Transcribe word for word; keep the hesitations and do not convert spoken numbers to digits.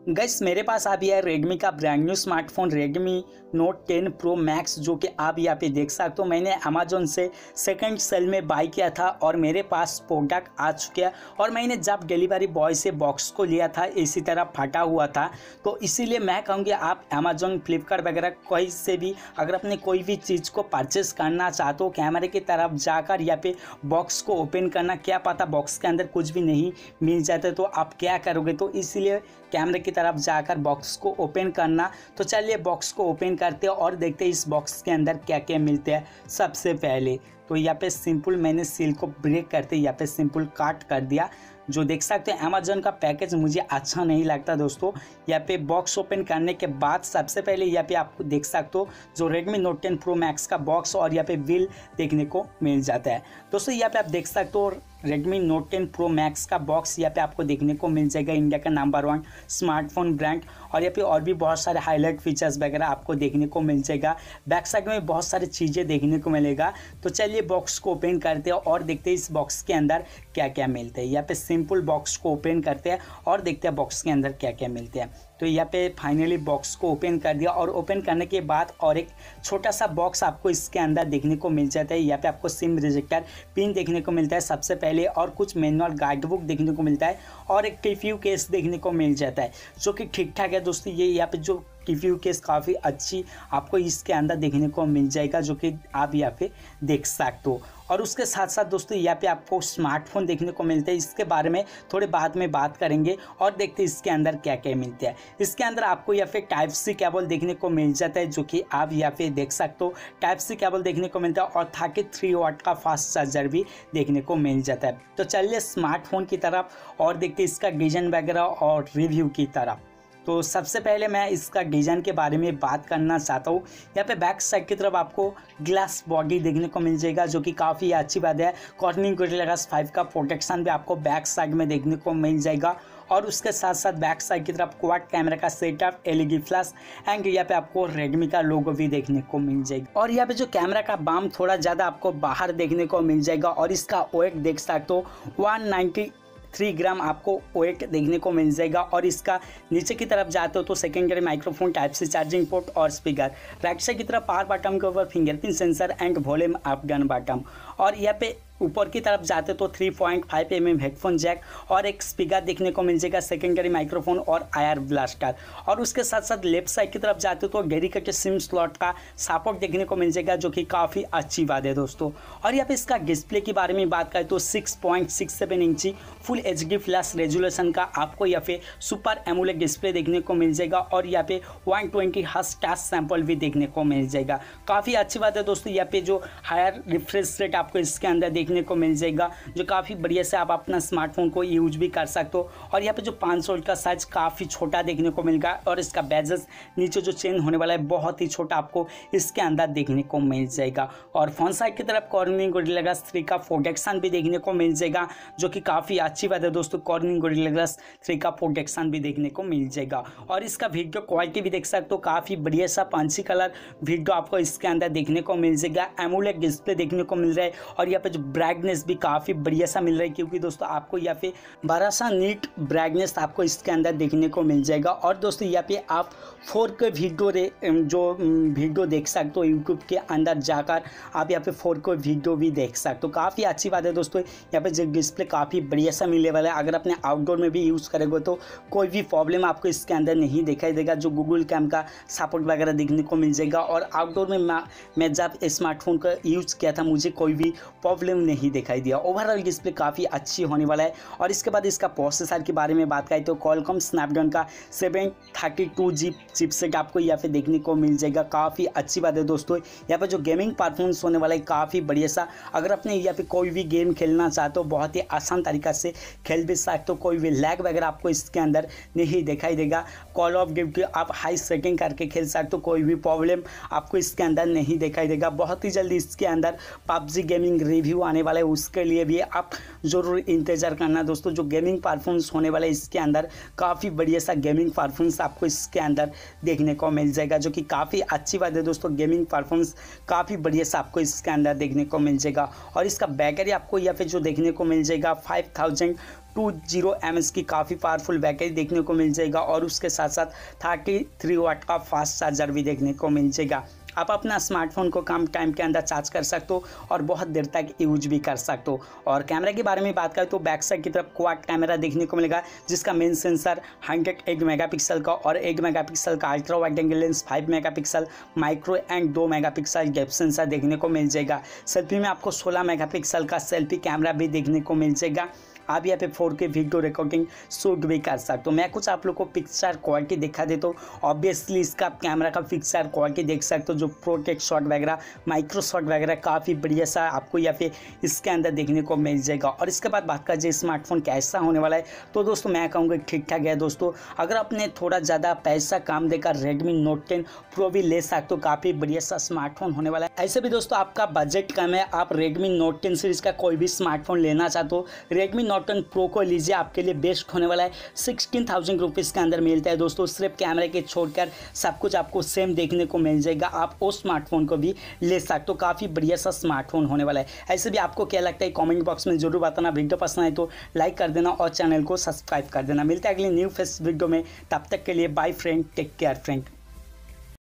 Guys मेरे पास अभी है रेडमी का brand new smartphone Redmi Note ten Pro Max, जो कि आप यहाँ पे देख सकते हो। मैंने अमेजोन से सेकंड सेल में बाय किया था और मेरे पास प्रोडक्ट आ चुका है। और मैंने जब डिलीवरी बॉय से बॉक्स को लिया था इसी तरह फटा हुआ था, तो इसीलिए मैं कहूँगी आप अमेजोन फ्लिपकार्ट वगैरह कहीं से भी अगर अपने कोई भी चीज़ को परचेस करना चाहते हो, कैमरे की तरफ जाकर यहाँ पे बॉक्स को ओपन करना, क्या पता बॉक्स के अंदर कुछ भी नहीं मिल जाता तो आप क्या करोगे। तो इसलिए कैमरे की तरफ जाकर बॉक्स को ओपन करना। तो चलिए बॉक्स को ओपन करते हैं और देखते हैं इस बॉक्स के अंदर क्या क्या मिलते हैं। सबसे पहले तो यहाँ पे सिंपल मैंने सील को ब्रेक करते यहाँ पे सिंपल काट कर दिया। जो देख सकते हैं अमेजोन का पैकेज मुझे अच्छा नहीं लगता दोस्तों। यहाँ पे बॉक्स ओपन करने के बाद सबसे पहले यहाँ पे आपको देख सकते हो जो Redmi Note ten Pro Max का बॉक्स और यहाँ पे बिल देखने को मिल जाता है। दोस्तों यहाँ पे आप देख सकते हो Redmi Note ten Pro Max का बॉक्स यहाँ पे आपको देखने को मिल जाएगा, इंडिया का नंबर वन स्मार्टफोन ब्रांड। और यहाँ पे और भी बहुत सारे हाईलाइट फीचर्स वगैरह आपको देखने को मिल जाएगा। बैक साइड में बहुत सारी चीज़ें देखने को मिलेगा। तो चलिए बॉक्स को ओपन करते हैं और देखते हैं इस बॉक्स के अंदर क्या क्या मिलते हैं। यहाँ पे सिंपल बॉक्स को ओपन करते हैं और देखते हैं बॉक्स के अंदर क्या क्या मिलते हैं। तो यहाँ पे फाइनली बॉक्स को ओपन कर दिया और ओपन करने के बाद और एक छोटा सा बॉक्स आपको इसके अंदर देखने को मिल जाता है। यहाँ पे आपको सिम रिजेक्टर पिन देखने को मिलता है सबसे पहले, और कुछ मैनुअल गाइड बुक देखने को मिलता है और एक टिफ्यू केस देखने को मिल जाता है जो कि ठीक ठाक है दोस्तों। ये यहाँ पे जो टिफ्यू केस काफ़ी अच्छी आपको इसके अंदर देखने को मिल जाएगा, जो कि आप यहाँ पे देख सकते हो। और उसके साथ साथ दोस्तों यहाँ पे आपको स्मार्टफोन देखने को मिलते हैं, इसके बारे में थोड़े बाद में बात करेंगे और देखते हैं इसके अंदर क्या क्या मिलते हैं। इसके अंदर आपको यहाँ पे टाइप सी केबल देखने को मिल जाता है, जो कि आप यहाँ पे देख सकते हो टाइप सी केबल देखने को मिलता है और थर्टी थ्री वाट का फास्ट चार्जर भी देखने को मिल जाता है। तो चलिए स्मार्टफोन की तरफ और देखते हैं इसका डिजाइन वगैरह और रिव्यू की तरफ। तो सबसे पहले मैं इसका डिज़ाइन के बारे में बात करना चाहता हूँ। यहाँ पे बैक साइड की तरफ आपको ग्लास बॉडी देखने को मिल जाएगा, जो कि काफ़ी अच्छी बात है। कॉर्निंग गोरिल्ला ग्लास फाइव का प्रोटेक्शन भी आपको बैक साइड में देखने को मिल जाएगा। और उसके साथ साथ बैक साइड की तरफ क्वाड कैमरा का सेटअप, एलईडी फ्लैश एंड यहाँ पे आपको रेडमी का लोगो भी देखने को मिल जाएगा। और यहाँ पे जो कैमरा का बाम थोड़ा ज़्यादा आपको बाहर देखने को मिल जाएगा। और इसका वेट देख सकते हो वन नाइन्टी थ्री ग्राम आपको वेट देखने को मिल जाएगा। और इसका नीचे की तरफ जाते हो तो secondary microphone, type C charging port और स्पीकर। राइट साइड की तरफ पावर बटन के ऊपर fingerprint sensor and volume up down button. और यहाँ पे ऊपर की तरफ जाते तो three point five M M headphone jack और एक स्पीकर देखने को मिल जाएगा, सेकेंडरी माइक्रोफोन और आयर ब्लास्टर। और उसके साथ साथ लेफ्ट साइड की तरफ जाते तो डेडिकेटेड सिम स्लॉट का सपोर्ट देखने को मिल जाएगा, जो कि काफ़ी अच्छी बात है दोस्तों। और यहाँ पे इसका डिस्प्ले के बारे में बात करें तो six point six seven inch full H D flash resolution का आपको यहाँ पे सुपर एमोलेड डिस्प्ले देखने को मिल जाएगा। और यहाँ पे one twenty hertz touch sample भी देखने को मिल जाएगा, काफ़ी अच्छी बात है दोस्तों। यहाँ पे जो हायर रिफ्रेश रेट आपको इसके अंदर देखने को मिल जाएगा, जो काफ़ी बढ़िया से आप अपना स्मार्टफोन को यूज भी कर सकते हो। और यहाँ पे जो पाँच सौ का साइज काफ़ी छोटा देखने को मिलेगा। और इसका बेजल्स नीचे जो चेंज होने वाला है बहुत ही छोटा आपको इसके अंदर देखने को मिल जाएगा। और फ्रंट साइड की तरफ कॉर्निंग गोरिल्ला ग्लास थ्री का प्रोटेक्शन भी देखने को मिल जाएगा, जो कि काफ़ी अच्छी बात है दोस्तों। कॉर्निंग गोरिल्ला ग्लास थ्री का प्रोटेक्शन भी देखने को मिल जाएगा। और इसका वीडियो क्वालिटी भी देख सकते हो, काफ़ी बढ़िया सा पंची कलर वीडियो आपको इसके अंदर देखने को मिल जाएगा। एमोलेड डिस्प्ले देखने को मिल रहा है और यहाँ पे जो ब्राइटनेस भी काफ़ी बढ़िया सा मिल रहा है, क्योंकि दोस्तों आपको यहाँ पे बड़ा सा नीट ब्राइटनेस आपको इसके अंदर देखने को मिल जाएगा। और दोस्तों यहाँ पे आप फोर के वीडियो जो वीडियो देख सकते हो यूट्यूब के अंदर जाकर आप यहाँ पे फोर के वीडियो भी देख सकते हो, काफ़ी अच्छी बात है दोस्तों। यहाँ पे जो डिस्प्ले काफ़ी बढ़िया सा मिलने वाला है, अगर अपने आउटडोर में भी यूज़ करेंगे तो कोई भी प्रॉब्लम आपको इसके अंदर नहीं दिखाई देगा। जो गूगल कैम का सपोर्ट वगैरह देखने को मिल जाएगा। और आउटडोर में मैं जब स्मार्टफोन का यूज़ किया था मुझे कोई भी प्रॉब्लम नहीं दिखाई दिया। ओवरऑल डिस्प्ले काफ़ी अच्छी होने वाला है। और इसके बाद इसका प्रोसेसर के बारे में बात करें तो क्वालकॉम स्नैपड्रैगन का seven thirty two G chipset आपको यहाँ पे देखने को मिल जाएगा, काफ़ी अच्छी बात है दोस्तों। यहाँ पे जो गेमिंग परफॉर्मेंस होने वाला है काफ़ी बढ़िया सा, अगर अपने यहाँ पे कोई भी गेम खेलना चाहते हो बहुत ही आसान तरीका से खेल भी सकते हो, कोई भी लैग वगैरह आपको इसके अंदर नहीं दिखाई देगा। कॉल ऑफ ड्यूटी आप हाई सेटिंग करके खेल सकते हो, कोई भी प्रॉब्लम आपको इसके अंदर नहीं दिखाई देगा। बहुत ही जल्दी इसके अंदर पबजी गेमिंग रिव्यू आने वाला है उसके लिए भी आप ज़रूर इंतज़ार करना दोस्तों। जो गेमिंग परफॉर्मेंस होने वाला है इसके अंदर काफ़ी बढ़िया सा गेमिंग परफॉर्मेंस आपको इसके अंदर देखने को मिल जाएगा, जो कि काफ़ी अच्छी बात है दोस्तों। गेमिंग परफॉर्मेंस काफ़ी बढ़िया सा आपको इसके अंदर देखने को मिल जाएगा। और इसका बैटरी आपको या फिर जो देखने को मिल जाएगा five thousand two zero M H की काफ़ी पावरफुल बैटरी देखने को मिल जाएगा। और उसके साथ साथ थर्टी थ्री वाट का फास्ट चार्जर भी देखने को मिल जाएगा। आप अपना स्मार्टफोन को कम टाइम के अंदर चार्ज कर सकते हो और बहुत देर तक यूज भी कर सकते हो। और कैमरा के बारे में बात करें तो बैक साइड की तरफ क्वाड कैमरा देखने को मिलेगा, जिसका main sensor hundred eight megapixel का और एक मेगापिक्सल का ultra wide angle lens, five megapixel micro and दो मेगापिक्सल गैप सेंसर देखने को मिल जाएगा। सेल्फी में आपको सोलह मेगापिक्सल का सेल्फी कैमरा भी देखने को मिल जाएगा। आप यहाँ पे फोर के वीडियो रिकॉर्डिंग शूट भी कर सकते हो। मैं कुछ आप लोग को पिक्चर क्वालिटी दिखा दे तो ऑब्वियसली इसका कैमरा का पिक्चर क्वालिटी देख सकते हो, जो प्रोटेक्ट शॉट वगैरह माइक्रो शॉट वगैरह काफ़ी बढ़िया सा आपको या फिर इसके अंदर देखने को मिल जाएगा। और इसके बाद बात कर जाए स्मार्टफोन कैसा होने वाला है, तो दोस्तों मैं कहूँगा ठीक ठाक है दोस्तों। अगर आपने थोड़ा ज़्यादा पैसा काम देकर रेडमी नोट टेन प्रो भी ले सकते हो, काफ़ी बढ़िया सा स्मार्टफोन होने वाला है। ऐसे भी दोस्तों आपका बजट कम है, आप रेडमी नोट टेन सीरीज़ का कोई भी स्मार्टफोन लेना चाहते हो, रेडमी नोट टेन प्रो को लीजिए, आपके लिए बेस्ट होने वाला है। सिक्सटीन थाउजेंड रुपीज़ के अंदर मिलता है दोस्तों। सिर्फ कैमरे के छोड़कर सब कुछ आपको सेम देखने को मिल जाएगा। आप उस स्मार्टफोन को भी ले सकते हो, काफ़ी बढ़िया सा स्मार्टफोन होने वाला है। ऐसे भी आपको क्या लगता है कमेंट बॉक्स में जरूर बताना। वीडियो पसंद आए तो लाइक कर देना और चैनल को सब्सक्राइब कर देना। मिलते हैं अगली न्यू फेस वीडियो में, तब तक के लिए bye friend, take care friend.